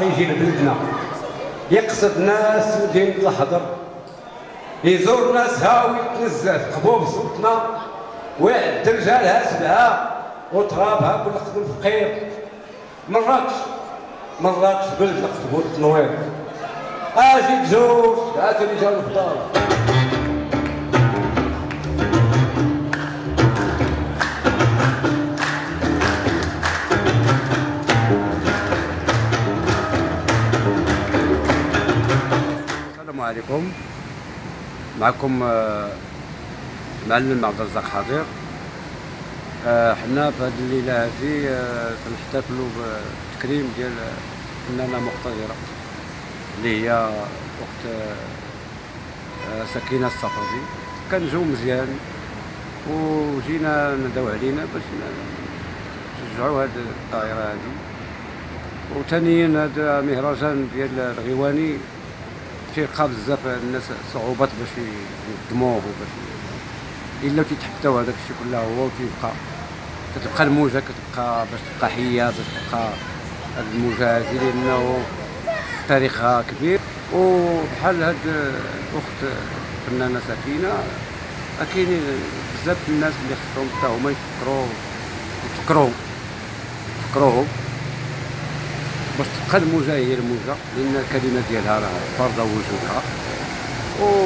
باقي يجي لبلدنا يقصد ناس مدينة الحضر، يزور ناسها ويتنزه في قبوب صوتنا ويعد رجالها سبعة وترابها كل قبل فقير. مراكش بلد القطب والتنوير. اجي جوج هاتوا لي جاو الفضال. السلام عليكم، معكم معلم عبد الرزاق حضير. حنا في هذه الليله هذه كنحتفلوا بالتكريم ديال فنانه مقتدره اللي هي اخت سكينه الصفدي. كان جو مزيان وجينا نداو علينا باش نشجعوا هذه الطائره هذه. وثانيا هذا مهرجان ديال الغيواني تيلقى بزاف الناس صعوبات باش ينظموه وباش الا كيتحداو هذاك الشيء كله هو كتبقى الموجه كتبقى باش تبقى حيه باش تبقى هاد الموجه هادي لانه تاريخها كبير. وبحال هاد الاخت فنانه سكينه كاينين بزاف الناس اللي خصهم حتى هما يفكروهم باش تبقى الموجه هي الموجه، لان الكلمه ديالها راه فارضه وجودها و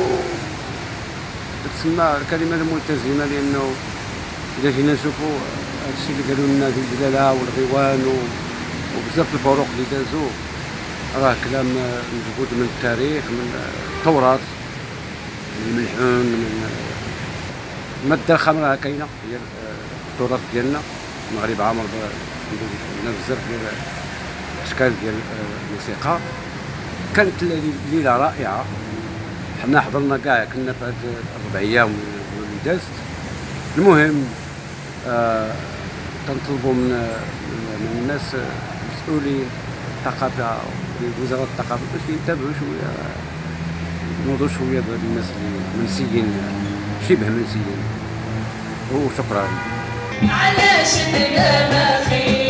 تسمى الكلمه الملتزمه. لانه اذا جينا نشوفوا هادشي اللي قالوا لنا ذو الجلاله والغيوان وبزاف الفروق اللي دازوا راه كلام مجبود من التاريخ، من التراث، من الملحون، من الماده الخضراء كاينه هي التراث ديالنا. المغرب عامر بزاف ديال اشكال ديال الموسيقى. كانت ليله رائعه، حنا حضرنا كاع، كنا في هاد 4 ايام اللي دازت. المهم كنطلبوا من الناس المسؤولين الثقافه وزاره الثقافه باش ينتبهوا شويه، ينوضوا شويه بهاد الناس اللي منسيين شبه منسيين. وشكرا. علاش ما خير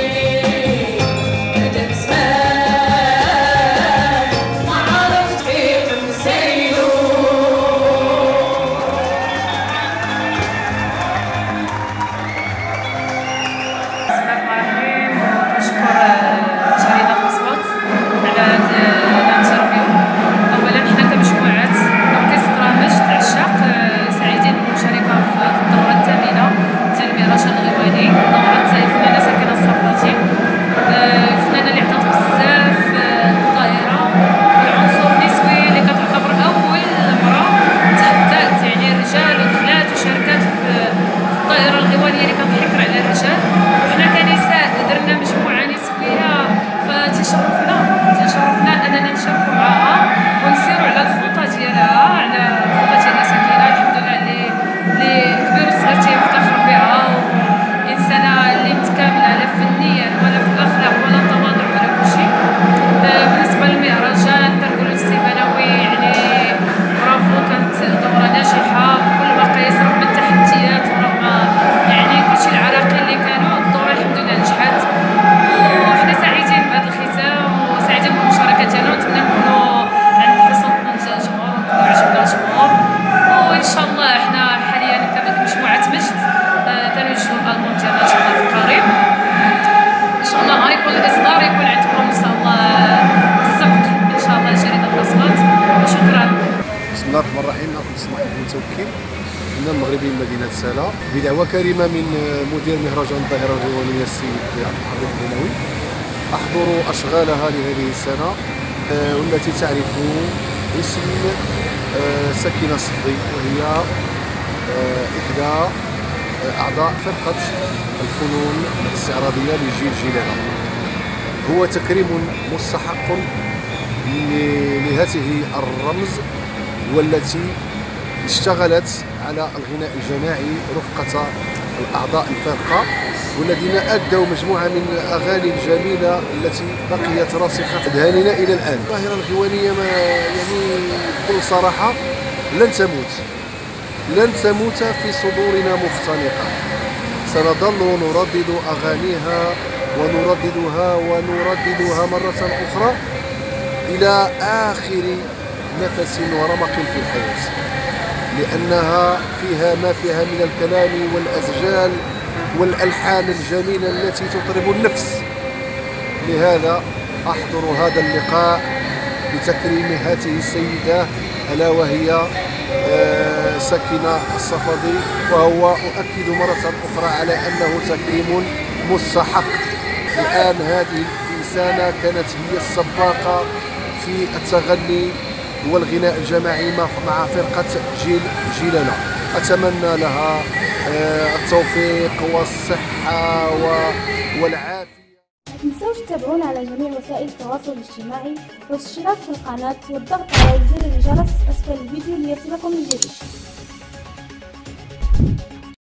تشرفنا اننا نشاركوا معها ونسيروا على الخطى ديالها، على الخطى ديال سكينه. الحمد لله اللي الكبير والصغير تيفتخر بها، وانسانه اللي متكامله لا فنيا ولا في الاخلاق ولا التواضع ولا كلشي. بالنسبه للمهرجان تنقولوا السي بنوي يعني برافو، كانت دوره ناجحه بكل المقاييس رغم التحديات ورغم يعني كلشي العراقيل اللي كانوا. الدوره الحمد لله نجحت وحنا سعيدين بهذا الختام وسعيدين بالمشاركه ديالنا، ونتمنى نكونوا عند حسن ظن الجمهور ونكونوا عجبنا الجمهور. وان شاء الله احنا حاليا كمجموعه مجد تنوجهوا الالبوم ديالنا ان شاء الله في القريب. ان شاء الله نهار يكون الاصدار يكون عندكم ان شاء الله السبت ان شاء الله جريده الاصوات. وشكرا. بسم الله الرحمن الرحيم. ناخذ سماح المتوكل الفنان المغربي من مدينه سلا بدعوه كريمه من مدير مهرجان الظاهره الغيوانيه السيد عبد الحفيظ البنوي احضر اشغالها لهذه السنه والتي تعرف اسم سكينه الصفدي، وهي احدى اعضاء فرقه الفنون الاستعراضيه لجيل جيلانه. هو تكريم مستحق لهذه الرمز والتي اشتغلت على الغناء الجماعي رفقة الأعضاء الفارقة، والذين أدوا مجموعة من الأغاني الجميلة التي بقيت راسخة في أذهاننا إلى الآن. الظاهرة الغيوانية يعني بكل صراحة لن تموت في صدورنا مختنقة. سنظل نردد أغانيها ونرددها مرة أخرى إلى آخر نفس ورمق في الحياة، لأنها فيها ما فيها من الكلام والأسجال والألحان الجميلة التي تطرب النفس. لهذا أحضر هذا اللقاء بتكريم هذه السيدة، ألا وهي سكينة الصفدي، وهو أؤكد مرة أخرى على أنه تكريم مستحق. الآن هذه الإنسانة كانت هي السباقة في التغني والغناء الجماعي مع فرقة جيلنا. أتمنى لها التوفيق والصحة والعافية. ما تنسوش تتابعونا على جميع وسائل التواصل الاجتماعي والاشتراك في القناة والضغط على زر الجرس أسفل الفيديو ليصلكم الجديد.